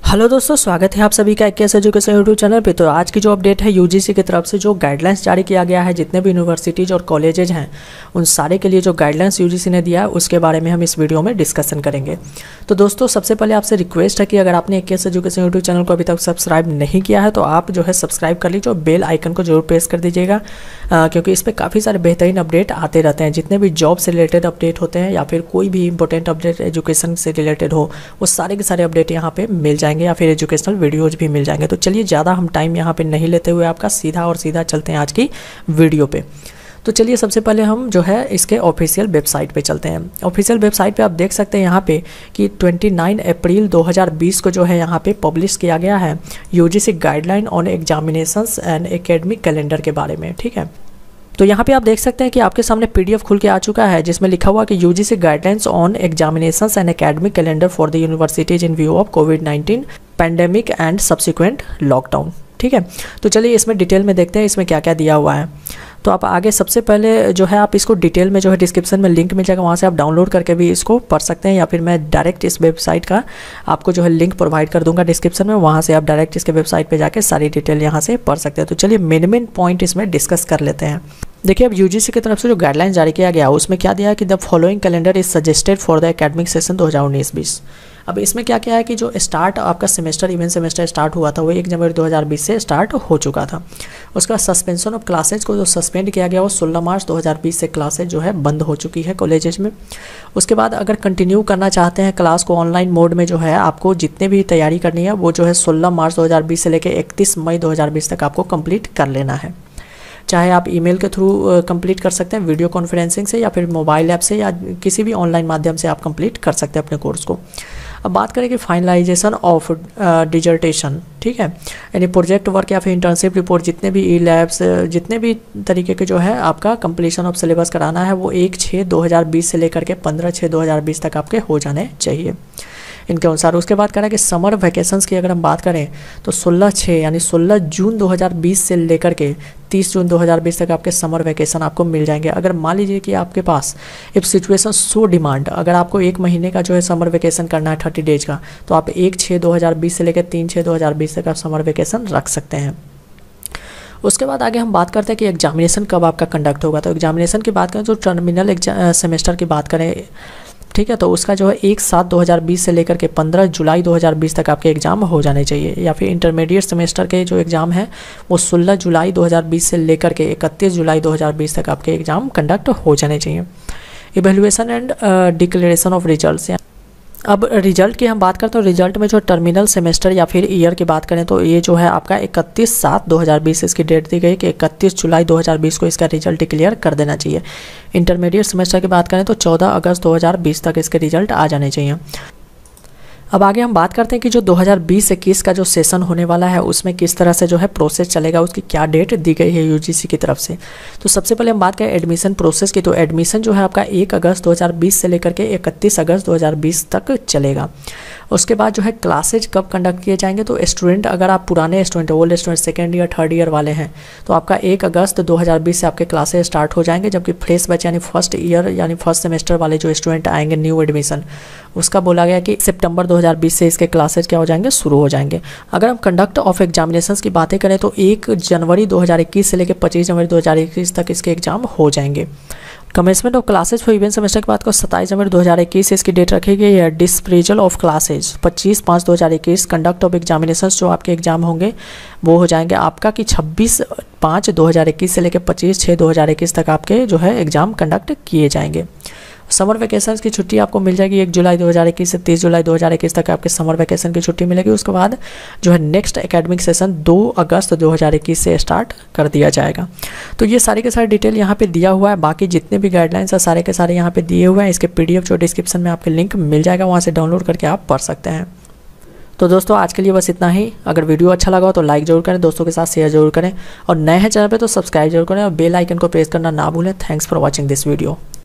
Hello दोस्तों, स्वागत है आप सभी का IKS एजुकेशन यूट्यूब चैनल पे। तो आज की जो अपडेट है यूजीसी की तरफ से जो गाइडलाइंस जारी किया गया है, जितने भी यूनिवर्सिटीज़ और कॉलेजेज हैं उन सारे के लिए जो गाइडलाइंस यूजीसी ने दिया है उसके बारे में हम इस वीडियो में डिस्कशन करेंगे। तो दोस्तों, सबसे पहले आपसे रिक्वेस्ट है कि अगर आपने IKS एजुकेशन यूट्यूब चैनल को अभी तक सब्सक्राइब नहीं किया है तो आप जो है सब्सक्राइब कर लीजिए और बेल आइकन को जरूर प्रेस कर दीजिएगा, क्योंकि इस पर काफ़ी सारे बेहतरीन अपडेट आते रहते हैं। जितने भी जॉब से रिलेटेड अपडेट होते हैं या फिर कोई भी इंपॉर्टेंट अपडेट एजुकेशन से रिलेटेड हो, वो सारे के सारे अपडेट यहाँ पे मिल जाएंगे या फिर एजुकेशनल वीडियोज भी मिल जाएंगे। तो चलिए, ज़्यादा हम टाइम यहाँ पे नहीं लेते हुए आपका सीधा चलते हैं आज की वीडियो पे। तो चलिए, सबसे पहले हम जो है इसके ऑफिशियल वेबसाइट पे चलते हैं। ऑफिशियल वेबसाइट पे आप देख सकते हैं यहाँ पे कि 29 अप्रैल 2020 को जो है यहाँ पे पब्लिश किया गया है UGC guideline on examinations and academic calendar के बारे में। ठीक है, तो यहाँ पे आप देख सकते हैं कि आपके सामने PDF खुल के आ चुका है जिसमें लिखा हुआ कि UGC guidelines on examinations and academic calendar for the universities in view of कोविड-19 पैंडेमिक एंड सब्सिक्वेंट लॉकडाउन। ठीक है, तो चलिए इसमें डिटेल में देखते हैं इसमें क्या क्या दिया हुआ है। तो आप आगे सबसे पहले जो है आप इसको डिटेल में जो है डिस्क्रिप्शन में लिंक मिल जाएगा, वहाँ से आप डाउनलोड करके भी इसको पढ़ सकते हैं, या फिर मैं डायरेक्ट इस वेबसाइट का आपको जो है लिंक प्रोवाइड कर दूंगा डिस्क्रिप्शन में, वहाँ से आप डायरेक्ट इसके वेबसाइट पे जाके सारी डिटेल यहाँ से पढ़ सकते हैं। तो चलिए मेन पॉइंट इसमें डिस्कस कर लेते हैं। देखिए, अब यूजीसी की तरफ से जो गाइडलाइन जारी किया गया उसमें क्या दिया है कि the following calendar is suggested for the academic session 2019-20। अब इसमें क्या क्या है कि जो स्टार्ट आपका सेमेस्टर इवेंट सेमेस्टर स्टार्ट हुआ था वो 1 जनवरी 2020 से स्टार्ट हो चुका था। उसका सस्पेंशन ऑफ क्लासेज को जो सस्पेंड किया गया वो 16 मार्च 2020 से क्लासेज जो है बंद हो चुकी है कॉलेजेस में। उसके बाद अगर कंटिन्यू करना चाहते हैं क्लास को ऑनलाइन मोड में, जो है आपको जितने भी तैयारी करनी है वो जो है 16 मार्च 2020 से लेकर 31 मई 2020 तक आपको कंप्लीट कर लेना है। चाहे आप ईमेल के थ्रू कंप्लीट कर सकते हैं, वीडियो कॉन्फ्रेंसिंग से, या फिर मोबाइल ऐप से, या किसी भी ऑनलाइन माध्यम से आप कंप्लीट कर सकते हैं अपने कोर्स को। अब बात करें कि फाइनलाइजेशन ऑफ डिजर्टेशन, ठीक है, यानी प्रोजेक्ट वर्क या फिर इंटर्नशिप रिपोर्ट, जितने भी ई-लैब्स, जितने भी तरीके के जो है आपका कंप्लीशन ऑफ सिलेबस कराना है वो 1/6/2020 से लेकर के 15/6/2020 तक आपके हो जाने चाहिए इनके अनुसार। उसके बाद कह रहा है कि समर वैकेशंस की अगर हम बात करें तो 16/6 यानी 16 जून 2020 से लेकर के 30 जून 2020 तक आपके समर वैकेशन आपको मिल जाएंगे। अगर मान लीजिए कि आपके पास इफ सिचुएशन सो डिमांड, अगर आपको 1 महीने का जो है समर वैकेशन करना है 30 डेज का, तो आप 1/6/2020 से लेकर 3/6/2020 तक आप समर वैकेशन रख सकते हैं। उसके बाद आगे हम बात करते हैं कि एग्जामिनेशन कब आपका कंडक्ट होगा। तो एग्जामिनेशन की बात करें तो टर्मिनल सेमेस्टर की बात करें, ठीक है, तो उसका जो है 1/7/2020 से लेकर के 15 जुलाई 2020 तक आपके एग्ज़ाम हो जाने चाहिए। या फिर इंटरमीडिएट सेमेस्टर के जो एग्ज़ाम है वो 16 जुलाई 2020 से लेकर के 31 जुलाई 2020 तक आपके एग्ज़ाम कंडक्ट हो जाने चाहिए। Evaluation and declaration of results, अब रिजल्ट की हम बात करते हैं। रिजल्ट में जो टर्मिनल सेमेस्टर या फिर ईयर की बात करें तो ये जो है आपका 31/7/2020 इसकी डेट दी गई कि 31 जुलाई 2020 को इसका रिजल्ट डिक्लेयर कर देना चाहिए। इंटरमीडिएट सेमेस्टर की बात करें तो 14 अगस्त 2020 तक इसके रिजल्ट आ जाने चाहिए। अब आगे हम बात करते हैं कि जो 2020-21 का जो सेशन होने वाला है उसमें किस तरह से जो है प्रोसेस चलेगा, उसकी क्या डेट दी गई है यूजीसी की तरफ से। तो सबसे पहले हम बात करें एडमिशन प्रोसेस की, तो एडमिशन जो है आपका 1 अगस्त 2020 से लेकर के 31 अगस्त 2020 तक चलेगा। उसके बाद जो है क्लासेज कब कंडक्ट किए जाएंगे, तो स्टूडेंट, अगर आप पुराने student, old student, second year third year वाले हैं तो आपका 1 अगस्त 2020 से आपके क्लासेज स्टार्ट हो जाएंगे। जबकि फ्रेश बैच यानी फर्स्ट ईयर यानी फर्स्ट सेमेस्टर वाले जो स्टूडेंट आएंगे न्यू एडमिशन, उसका बोला गया कि सितंबर 2020 से इसके क्लासेज क्या हो जाएंगे, शुरू हो जाएंगे। अगर हम कंडक्ट ऑफ एग्जामिनेशंस की बातें करें तो 1 जनवरी 2021 से लेकर 25 जनवरी 2021 तक इसके एग्जाम हो जाएंगे। Commencement of classes for even semester की बात को 27 जनवरी 2021 से इसकी डेट रखी गई है। Dispersal of classes 25/5/2021। Conduct of examinations, जो आपके एग्जाम होंगे वो हो जाएंगे आपका कि 26/5/2021 से लेकर 25/6/2021 तक आपके जो है एग्जाम कंडक्ट किए जाएंगे। समर वैकेशन की छुट्टी आपको मिल जाएगी 1 जुलाई 2021 से 30 जुलाई 2021 तक आपके समर वैकेशन की छुट्टी मिलेगी। उसके बाद जो है नेक्स्ट एकेडमिक सेशन 2 अगस्त 2021 से स्टार्ट कर दिया जाएगा। तो ये सारे के सारे डिटेल यहाँ पे दिया हुआ है। बाकी जितने भी गाइडलाइंस है सारे के सारे यहाँ पे दिए हुए हैं। इसके PDF जो डिस्क्रिप्शन में आपके लिंक मिल जाएगा, वहाँ से डाउनलोड करके आप पढ़ सकते हैं। तो दोस्तों, आज के लिए बस इतना ही। अगर वीडियो अच्छा लगा हो तो लाइक जरूर करें, दोस्तों के साथ शेयर जरूर करें, और नए हैं चैनल पे तो सब्सक्राइब जरूर करें और बेल आइकन को प्रेस करना ना भूलें। Thanks for watching this video.